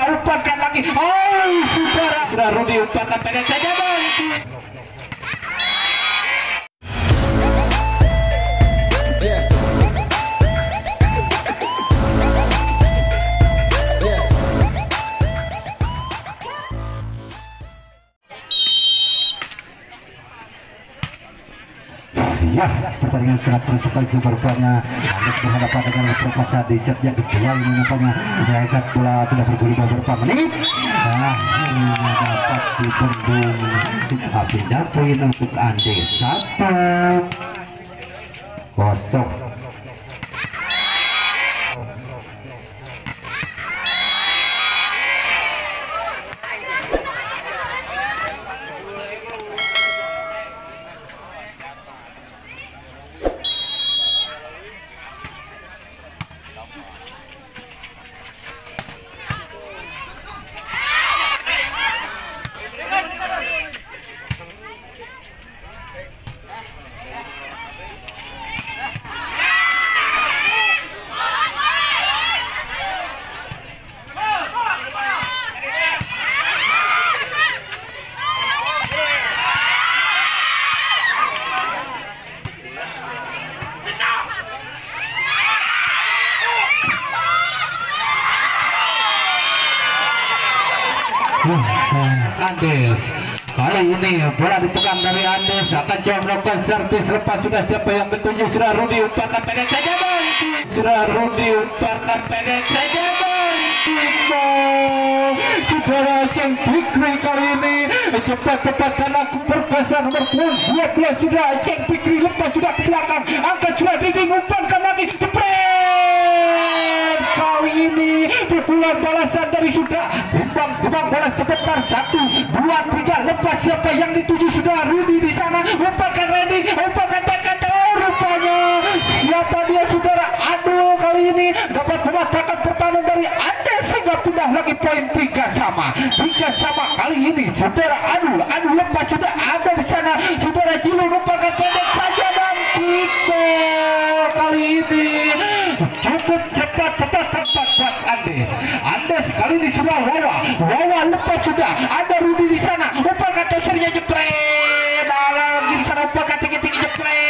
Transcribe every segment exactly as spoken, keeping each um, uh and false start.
umpankan lagi. Oh, saudara, sudah Rudi umpankan pendek saja bang. Ya, pertandingan sangat seru sekali berupanya. Andes berhadapan dengan Perkasa di set yang kedua ini nampaknya mereka bola sudah bergulir beberapa menit. Nah, ini dapat dibendung. Pindah poin untuk Andes satu kosong. Andes kali ini bola ditekan dari Andes, akan coba melakukan servis lepas. Sudah siapa yang ketujuh? Sudah Rudi umpankan pendek saja bang. Sudah Rudi umpankan pendek saja bang. Saudara Ceng Fikri kali ini cepat-cepat karena aku Perkasa nomor dua belas. Sudah Ceng Fikri lepas sudah ke belakang, angkat sudah dinding, umpankan lagi, jepret. Kali ini pukulan balasan dari sudah buang buang bola sebentar, satu dua tiga, lepas siapa yang dituju? Sudah Rudi di sana, umpankan Randy, umpankan Beckett. Oh, rupanya siapa dia saudara? Aduh, kali ini dapat mematahkan pertahanan dari Andes sehingga pindah lagi poin tiga sama tiga sama kali ini saudara. Aduh aduh lepas sudah ada di sana saudara. Jilu umpankan pendek saja dan Tiko kali ini cukup cepat cepat cepat buat Andes. Andes kali ini sudah Wawa Wawa lepas sudah ada Rudi di sana, umpankan tosernya jepret dalam di sana, umpankan tinggi-tinggi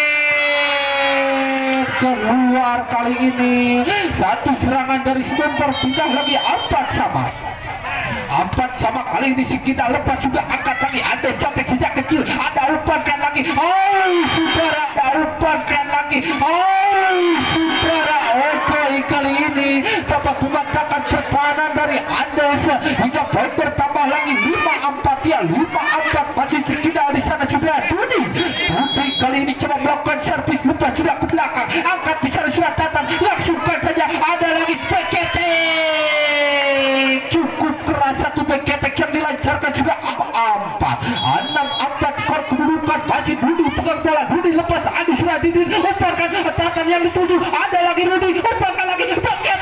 jepret keluar. Kali ini satu serangan dari Stumper sudah lagi empat sama empat sama kali ini kita lepas sudah, angkat lagi Andes cantik sejak kecil, ada umpankan lagi. Oh saudara, ada umpankan lagi. Oh saudara, oke kali ini dapat mematahkan pertahanan dari Andes hingga poin bertambah lagi lima empat ya, lima empat masih kita di sana sudah Dudi. Dudi kali ini coba melakukan servis, lupa sudah ke belakang, angkat di sana sudah Tatan, langsungkan saja ada lagi Beckett. Cukup keras satu Beckett yang dilancarkan sudah empat enam empat skor kedudukan. Masih Dudi pegang bola, Dudi lepas, aduh sudah Didin, umpankan Tatan yang dituju, ada lagi Rudi, umpankan lagi Beckett.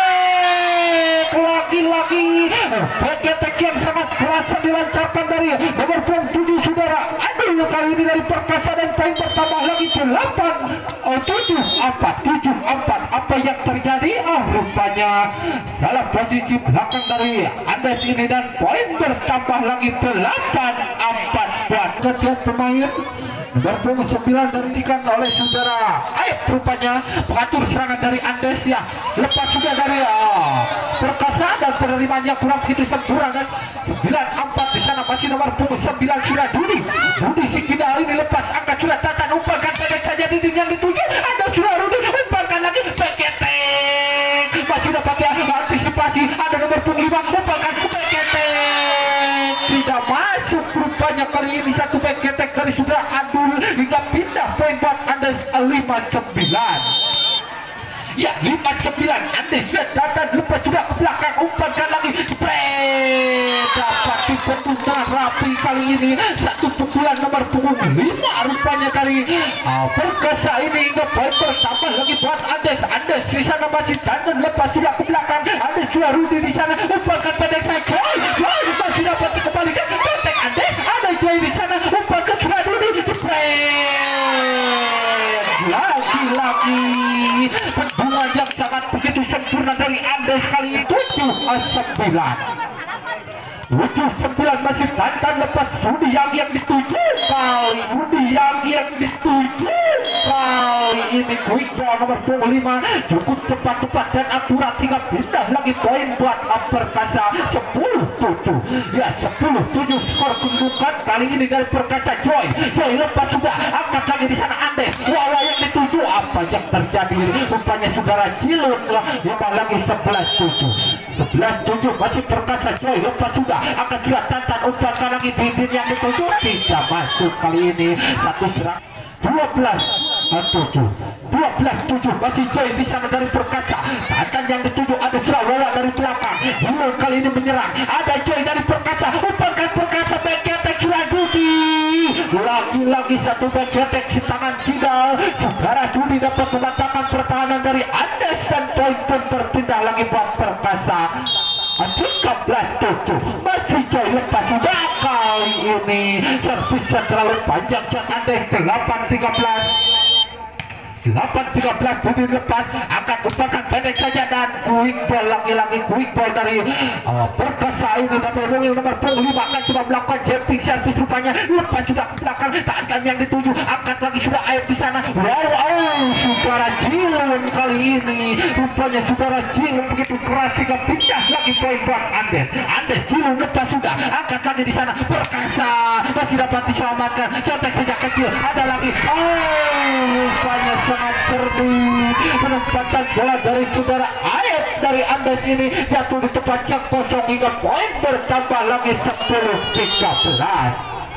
Lagi-lagi Beckett yang sangat keras dilancarkan dari nomor tujuh saudara. Aduh kali ini dari Perkasa dan poin bertambah lagi delapan tujuh empat tujuh empat. Apa yang terjadi? Oh rupanya salah posisi belakang dari Andes ini dan poin bertambah lagi delapan empat buat setiap pemain. Nomor punggung sembilan dihentikan oleh saudara Aib, rupanya pengatur serangan dari Andes ya, lepas juga dari oh, Perkasa dan penerimanya kurang begitu sempurna dan sembilan empat di sana masih nomor punggung sembilan sudah Dudi. Dudi Sikida ini lepas, angkat sudah Tatan, umpankan pendek saja dinding yang dituju, ada sudah Rudi, umpankan lagi Beckett. Masih sudah pakai antisipasi, ada nomor punggung lima, umpankan Beckett. Tidak masuk rupanya kali ini satu Beckett dari sudah Adul hingga pindah poin buat Andes lima sembilan. Ya lima sembilan Andes sudah datang, lupa sudah ke belakang, umpankan lagi jepret, dapat dipertunda rapi kali ini satu pukulan nomor punggung lima rupanya dari uh, Perkasa ini hingga poin bertambah lagi buat Andes. Andes di sana masih dandan, lepas sudah ke belakang, Andes sudah Rudi di sana, umpankan pendek saya Joy, Joy masih dapat dikembalikan ke kontak Andes, ada Joy di sana, umpankan sudah Rudi jepret. Lagi-lagi penduan yang sangat begitu sempurna dari Andes kali ini tujuh sembilan. tujuh sembilan masih tantan lepas Budi yang yang dituju kali Budi yang yang dituju kali ini quick ball nomor dua puluh lima cukup cepat-cepat dan akurat hingga pindah lagi poin buat Perkasa sepuluh tujuh ya sepuluh tujuh skor kedudukan kali ini dari Perkasa. Joy Joy lepas sudah angkat lagi di sana Andes Wawa yang dituju apa yang terjadi rupanya saudara Cilun yang lagi sebelas tujuh sebelas tujuh masih Perkasa. Joy lepas sudah akan sudah tantan umpan lagi bibir yang dituju tidak masuk kali ini satu serang dua belas tujuh dua belas tujuh masih Joy di sana dari Perkasa. Tantan yang dituju ada Surawawa dari belakang Cilun kali ini menyerang ada Joy dari Perkasa umpankan Perkasa beketek Dudi lagi-lagi satu beketek si tangan Cidal saudara Dudi dapat mematahkan pertahanan dari Andes dan poin pun berpindah lagi buat Perkasa. tiga belas tujuh masih Joy lepas sudah kali ini servisnya terlalu panjang John Andes. Delapan tiga belas delapan tiga belas Budi lepas akan umpankan pendek saja dan quick ball lagi-lagi quick ball dari uh, Perkasa ini nomor nomor puluh lima akan coba melakukan jumping service rupanya lepas sudah ke belakang Tantan yang dituju angkat lagi sudah air di sana. Wow, wow saudara Cilun kali ini rupanya saudara Cilun begitu keras sehingga pindah lagi poin buat Andes. Andes Cilun lepas sudah angkat lagi di sana Perkasa masih dapat diselamatkan contek sejak kecil ada lagi oh rupanya sangat cerdik penempatan bola dari saudara Ayat dari Andes ini jatuh di tempat yang kosong hingga poin bertambah lagi sepuluh tiga belas.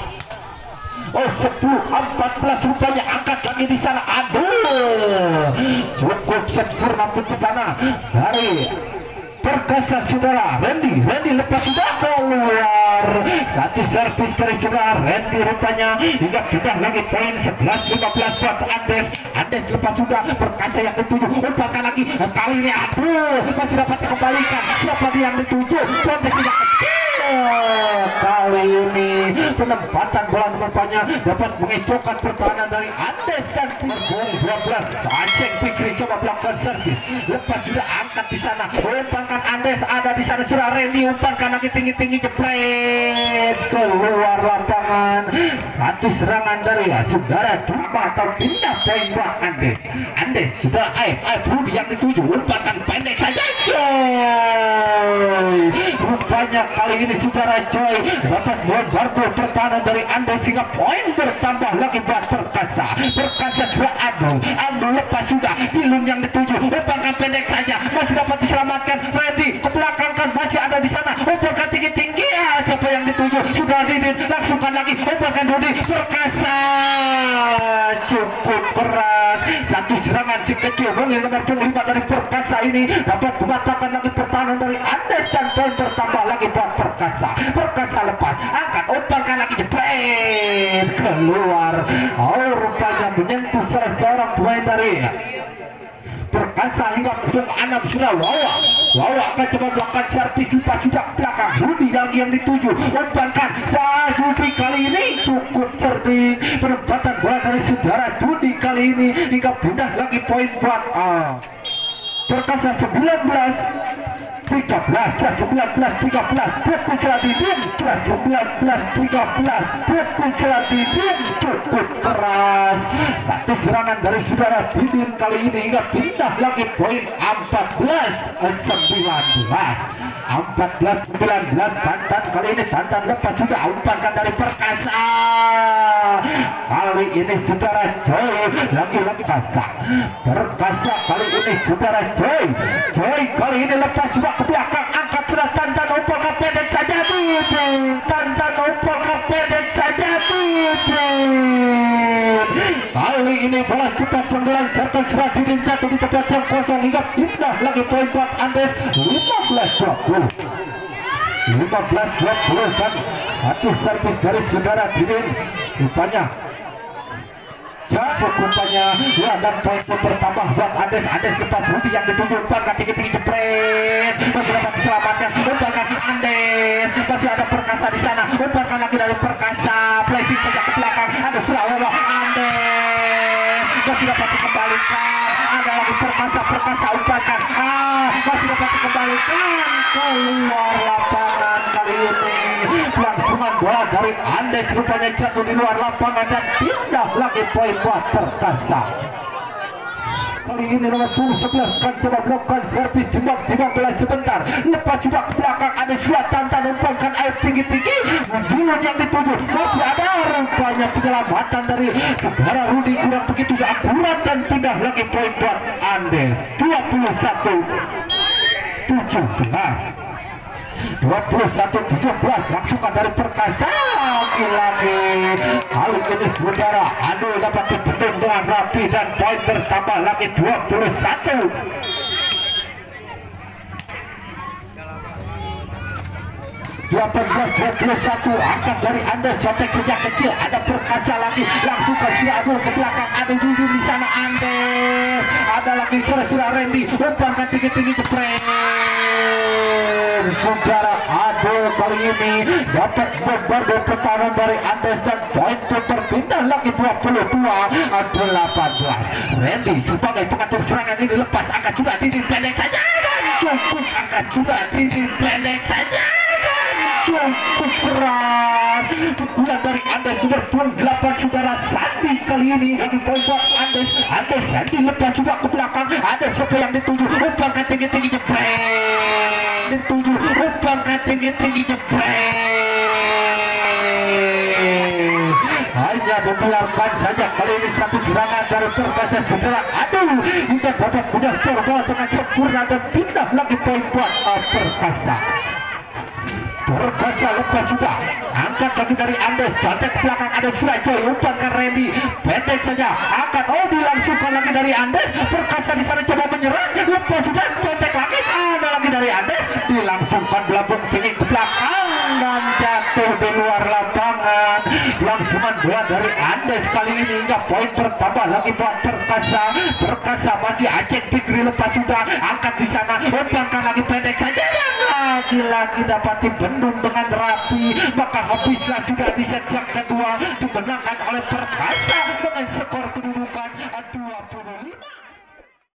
Oh sepuluh empat belas rupanya angkat lagi di sana. Aduh cukup sempurna pun di sana dari Perkasa saudara Randy Randy lepas sudah keluar satu servis dari saudara Randy rupanya hingga pindah lagi poin sebelas lima belas buat Andes. Andes lepas sudah Perkasa yang dituju umpankan lagi kali ini aduh masih dapat dikembalikan siapa dia yang dituju contek tidak kecil kali ini penempatan bola rupanya dapat mengecohkan pertahanan dari Andes dan Pergol dua belas Aceh Fikri coba melakukan servis lepas sudah angkat di sana umpankan Andes ada di sana sudah Randy umpankan lagi tinggi-tinggi jepret keluar lapangan. Satu serangan dari ya, saudara Duma atau pindah poin buat Andes. Andes sudah Aib Aib Budi yang dituju umpankan pendek saja Joy. Rupanya kali ini saudara Joy dapat membantu pertahanan dari Andes sehingga poin bertambah lagi buat Perkasa. Perkasa sudah Adu Adu lepas sudah Cilun yang dituju umpankan pendek saja masih dapat diselamatkan. Randy ke belakang kan masih ada di sana umpankan tinggi-tinggi ya siapa yang dituju sudah Didin langsungkan lagi umpankan Dudi Perkasa cukup keras satu serangan si kecil yang nomor puluh lima dari Perkasa ini dapat membatalkan lagi pertahanan dari Andes dan poin bertambah lagi buat Perkasa. Perkasa lepas angkat umpankan lagi jepret keluar oh rupanya menyentuh salah seorang pemain dari Perkasa hingga Bung Anam sudah Wawa Wawa akan coba melakukan servis lepas sudah belakang Budi lagi yang dituju umpankan Budi kali ini cukup cerdik penempatan bola dari saudara Budi kali ini hingga pindah lagi poin buat uh, Perkasa sembilan belas tiga belas sembilan belas tiga belas fokus Radidin sembilan belas tiga belas fokus Radidin cukup keras satu serangan dari saudara Didin kali ini hingga pindah lagi poin empat belas sembilan belas empat belas sembilan belas. Tantan kali ini Tantan lepas sudah umpankan dari Perkasa kali ini saudara Joy lagi-lagi Perkasa Perkasa kali ini saudara Joy Joy kali ini lepas juga ke belakang angkat sudah Tantan umpankan pendek saja Didin Tantan umpankan pendek saja Didin kali ini bola cepat menggelancarkan sudah Didin jatuh di tempat yang kosong hingga pindah lagi poin buat Andes lima belas dua puluh lima belas dua puluh kan satu servis dari saudara Didin rupanya ya rupanya ya dan poin bertambah buat Andes. Andes lepas Budi yang dituju umpankan tinggi-tinggi jepret masih dapat diselamatkan umpankan Andes masih ada Perkasa di sana umpankan lagi dari Perkasa flashing saja ke belakang ada Surawawa Andes masih dapat dikembalikan ada lagi Perkasa Perkasa umpankan ah masih dapat dikembalikan keluar lapangan kali ini Andes rupanya jatuh di luar lapangan dan pindah lagi poin buat Perkasa. Kali ini nomor puluh sebelas kan coba melakukan servis timbang timbang bola sebentar, lepas juga ke belakang ada Suatan dan umpankan air tinggi-tinggi, Zulun yang dituju masih ada rupanya penyelamatan dari saudara Rudi kurang begitu akurat dan pindah lagi poin buat Andes. Dua puluh satu tujuh belas dua puluh satu tujuh belas langsungkan dari Perkasa lagi-lagi kali ini saudara Anu dapat dibendung dengan rapi dan poin bertambah lagi dua puluh satu. delapan belas dua puluh satu angkat dari Andes contek sejak kecil ada Perkasa lagi langsung ke Anu ke belakang ada Dudu di sana Andes ada lagi sudah-sudah Randy umpankan tinggi-tinggi jepret saudara. Aduh kali ini dapat bombardir pertahanan dari Andes dan poin berpindah lagi dua puluh dua delapan belas. Randy sebagai pengatur serangan ini lepas angkat sudah dinding pendek saja dan cukup angkat sudah dinding pendek saja dan cukup keras. Pukulan dari Andes nomor dua puluh delapan saudara Sandi kali ini lagi poin buat Andes. Andes Sandi lepas juga ke belakang ada siapa yang dituju umpankan tinggi-tinggi jepret dituju umpankan tinggi-tinggi jepret hanya membiarkan saja kali ini satu serangan dari Perkasa saudara. Aduh hingga dapat punya coba dengan sempurna dan pindah lagi poin buat uh, Perkasa. Perkasa lepas juga angkat lagi dari Andes contek belakang ada Surajoy umpankan Randy pendek saja angkat oh dilangsungkan lagi dari Andes. Perkasa di sana coba menyerang lepas sudah contek lagi ada lagi dari Andes dilangsungkan belakang tinggi ke belakang dan jatuh di luar lapangan. Langsungan bola dari Andes kali ini hingga poin bertambah lagi buat Perkasa. Perkasa masih Aceh Fikri lepas sudah angkat di sana umpankan lagi pendek saja dan lagi-lagi dapat dibendung dengan rapi maka habislah sudah di set yang kedua dimenangkan oleh Perkasa dengan skor kedudukan dua puluh lima.